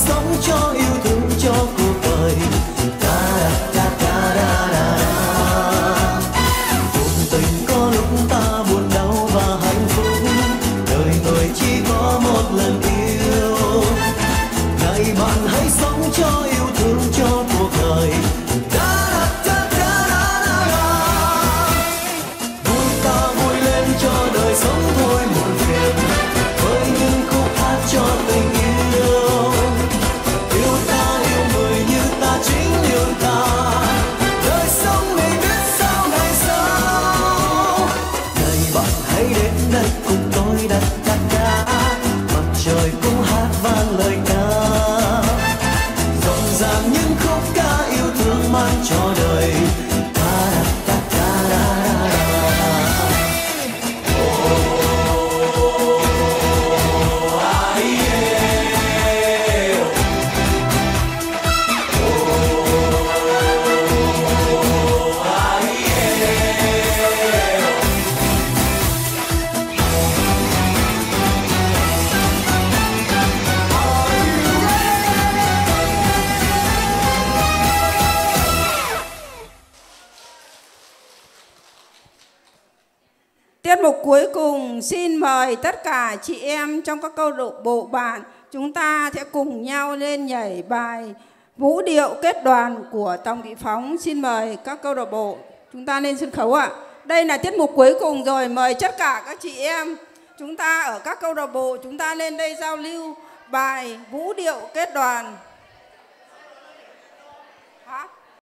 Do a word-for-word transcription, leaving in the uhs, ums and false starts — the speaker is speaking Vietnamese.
sống cho yêu thương cho cuộc đời. Ta ta ta ra ra ra. Cuộc tình có lúc ta buồn đau và hạnh phúc, đời người chỉ có một lần yêu. Này bạn hãy sống cho yêu thương cho cuộc đời. Cho đời sống thôi muộn phiền với những khúc hát cho tình yêu. Yêu ta yêu người như ta chính yêu ta. Đời sống này biết sao ngày sau. Này bạn hãy đến đây cùng tôi đặt ta ca. Mặt trời cũng hát vang lời ca. Rộn ràng những khúc ca yêu thương mang cho đời. Tiết mục cuối cùng xin mời tất cả chị em trong các câu lạc bộ bạn, chúng ta sẽ cùng nhau lên nhảy bài vũ điệu kết đoàn của Tòng Thị Phóng. Xin mời các câu lạc bộ chúng ta lên sân khấu ạ. À. Đây là tiết mục cuối cùng rồi, mời tất cả các chị em chúng ta ở các câu lạc bộ chúng ta lên đây giao lưu bài vũ điệu kết đoàn. Hả?